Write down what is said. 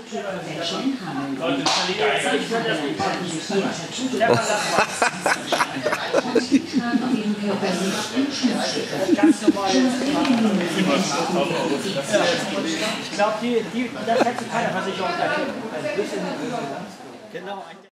Leute, das ist ganz normal. Ich glaube, das hätte keine Versicherung. Genau.